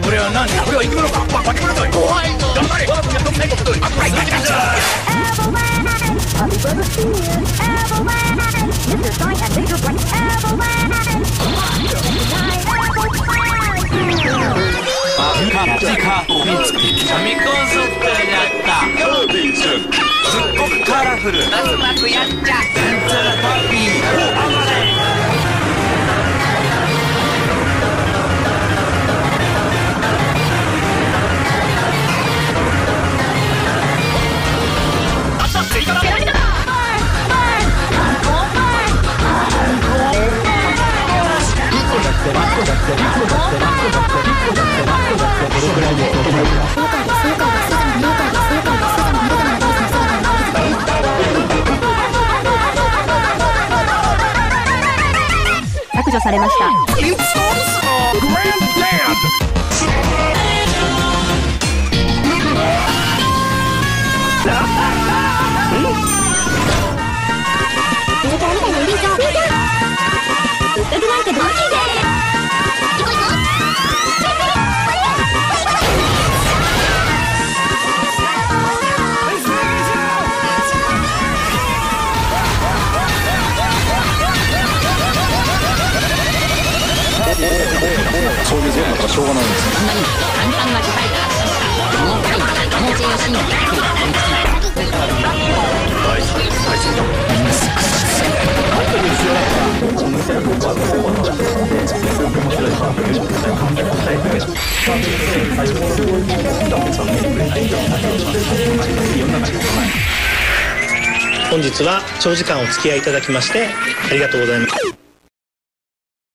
これは何だ。これは生き物か。化け物だ。怖いぞ。頑張れ。我が国はどんな国と。あ、これ行きましょファミコンソフトになったすっごくカラフルまずまくやっちゃなんちゃらパピーお暴れ削除されました。 そういうゲームだからしょうがないんですよ。 本日は長時間お付き合いいただきましてありがとうございます。